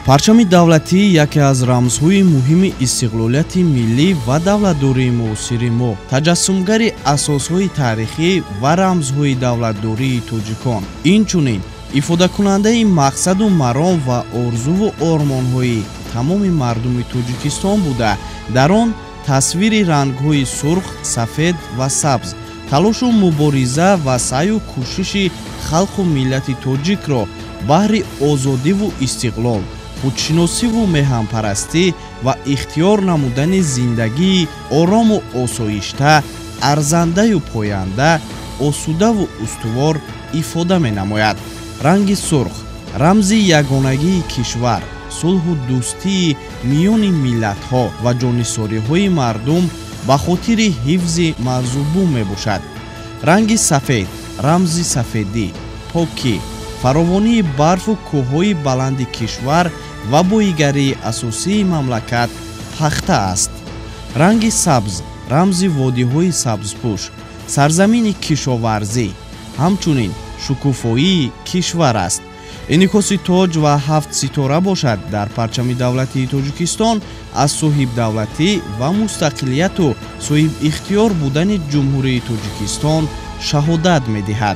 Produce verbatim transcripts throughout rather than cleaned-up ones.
парчами давлатӣ яке аз рамзҳои муҳими истиқлолияти миллӣ ва давлатдории муосири мо, таҷассумгари асосҳои таърихӣ ва рамзҳои давлатдории тоҷикон, инчунин ифодакунандаи мақсаду маром ва орзуву ормонҳои тамоми мардуми Тоҷикистон буда, дар он тасвири рангҳои сурх, сафед ва сабз, талошу мубориза ва саъю кӯшиши халқу миллати тоҷикро баҳри озодиву истиқлол, худшиносиву меҳанпарастӣ ва ихтиёр намудани зиндагии орому осоишта, арзандаю поянда, осудаву устувор ифода менамояд. ранги сурх рамзи ягонагии кишвар, сулҳу дӯстии миёни миллатҳо ва ҷонисориҳои мардум ба хотири ҳифзи мавзӯъ мебошад. ранги сафед рамзи сафедӣ, покӣ, фаровонии барфу кӯҳҳои баланди кишвар ва боигарии асосии мамлакат пахта аст. ранги сабз рамзи водиҳои сабзпӯш, сарзамини кишоварзӣ, ҳамчунин шукуфоии кишвар аст. инъикоси тоҷ ва ҳафт ситора бошад дар парчами давлатии Тоҷикистон аз соҳибдавлатӣ ва мустақилияту соҳибихтиёр будани ҷумҳурии Тоҷикистон шаҳодат медиҳад.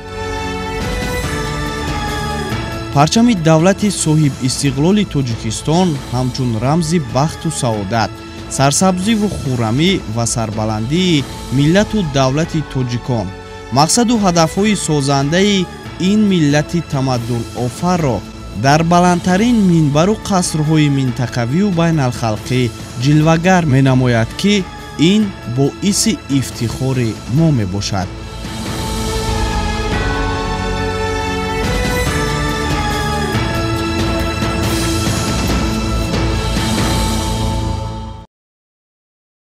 парчами давлати соҳибистиқлоли Тоҷикистон ҳамчун рамзи бахту саодат, сарсабзиву хуррамӣ ва сарбаландии миллату давлати тоҷикон, мақсаду ҳадафҳои созандаи ин миллати тамаддунофарро дар баландтарин минбару қасрҳои минтақавию байналхалқӣ ҷилвагар менамояд, ки ин боиси ифтихори мо мебошад.